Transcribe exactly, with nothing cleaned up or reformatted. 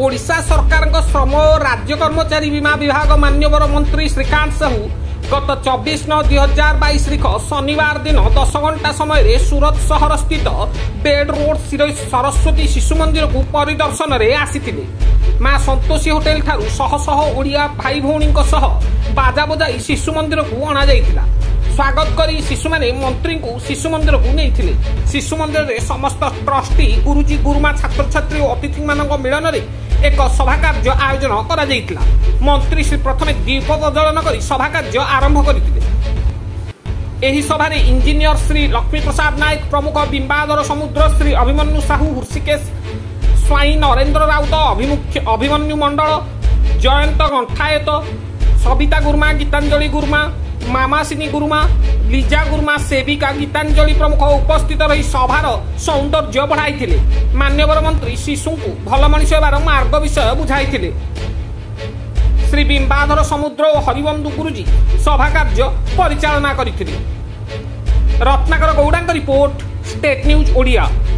ओडिशा सरकार श्रम और राज्य कर्मचारी बीमा विभाग मान्यवर मंत्री श्रीकांत साहू गत चौबीस नौ दुई हजार बैश तारिख शनिवार दिन दस घंटा समय सूरत सहर स्थित बेड रोड सरस्वती शिशु मंदिर को परिदर्शन में आसीथिले। मां संतोषी होटेल ठारू शह शह ओडिया भाई भौणी सह बाजा बजाई शिशु मंदिर को अणा जाइथिला। स्वागत करी शिशु माने मंत्री को शिशु मंदिर को नहीं। शिशु मंदिर में समस्त ट्रस्टी गुरुजी गुरुमा छात्र छात्री और अतिथि मानक मिलन में एक सभा कार्य आयोजन करा जाइथिला। मंत्री श्री प्रथमे दीप प्रज्वलन कर सभा कार्य आरंभ करथिले। एही सभारे इंजीनियर श्री लक्ष्मी प्रसाद नायक प्रमुख, बिंबाधर समुद्र श्री अभिमन्यु साहू, हृषिकेश स्वाई, नरेंद्र राउत, अभिमुख्य अभिमन्यु मंडल, जयंत गंठायत, सविता गुरुमा, गीतांजलि गुरुमा, मामासिनी गुरुमा, लीजा गुरुमा, सेविका गीतांजलि प्रमुख उपस्थित रही सभार सौंदर्य बढ़ाई। मान्यवर मंत्री शिशु को भल मनीष होबार मार्ग विषय बुझाई। श्री बिंबाधर समुद्र और हरिबंधु गुरुजी सभा कार्य परिचालना करथिले। Ratnakar Gouda report, state news Odia.